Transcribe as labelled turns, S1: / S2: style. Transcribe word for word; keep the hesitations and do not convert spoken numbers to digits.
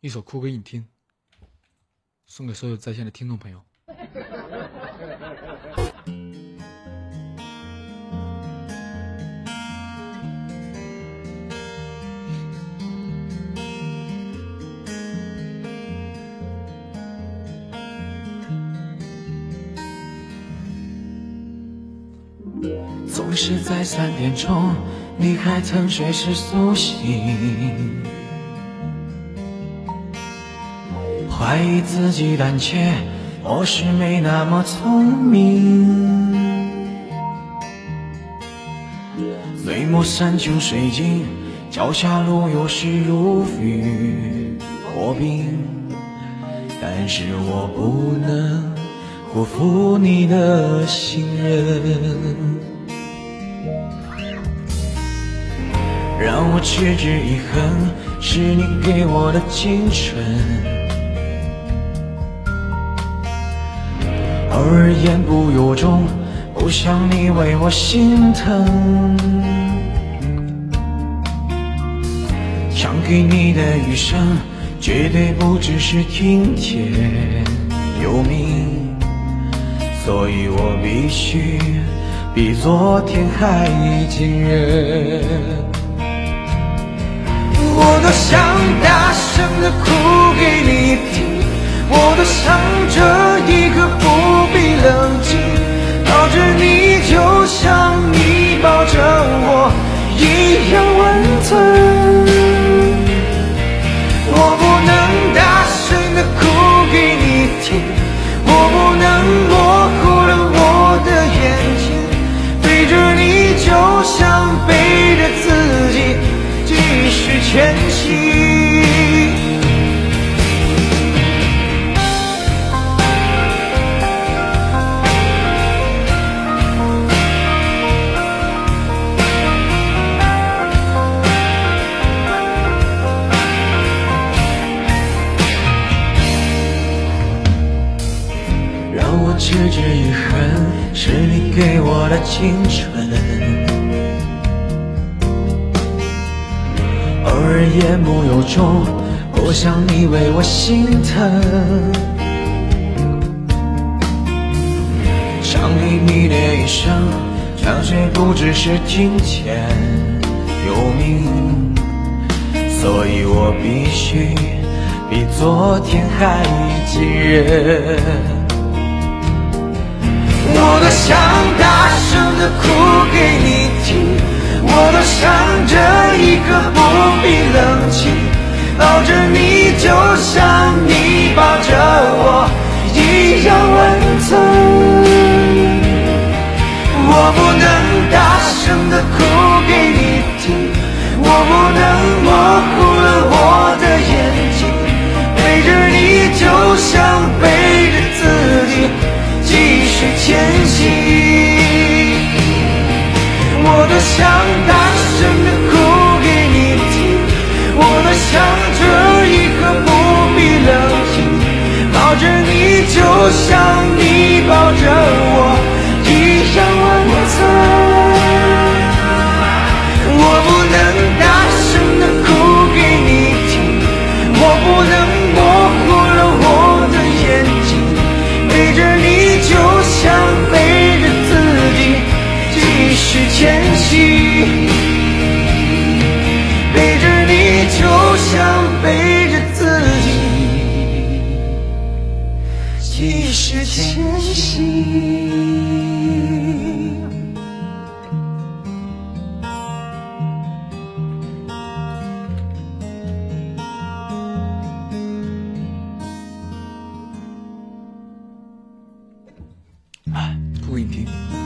S1: 一首哭给你听，送给所有在线的听众朋友。
S2: 总是在三点钟，你还曾睡时苏醒，怀疑自己胆怯，或是没那么聪明。眉目山穷水尽，脚下路有时如履薄冰，但是我不能辜负你的信任。让我持之以恒，是你给我的青春，偶尔言不由衷，不想你为我心疼。想给你的余生，绝对不只是听天由命，所以我必须比昨天还坚韧。我多想大声地哭给你听，我多想这一刻不必冷静，抱着你就像你抱着我一样温存。我不能大声地哭给你听，我不能模糊了我的眼睛，背着你就像背着自己继续前行。让我持之以恒，是你给我的青春，偶尔言不由衷，不想你为我心疼。想给你的一生，相信不只是金钱有名，所以我必须比昨天还坚韧。我多想大声地哭给你听，我多想这一刻不必冷静，抱着你就像你抱着我一样温存。我不能大声地哭给你听，我不能模糊了我的眼睛，背着你就像背着自己继续前行。我多想大声地哭给你听，我多想这一刻不必冷静，抱着你就像你抱着我一样温存。我不能大声地哭给你听，我不能模糊了我的眼睛，背着你就像背着自己继续前行，背着你就像背着自己继续前行。
S1: 哭给你听。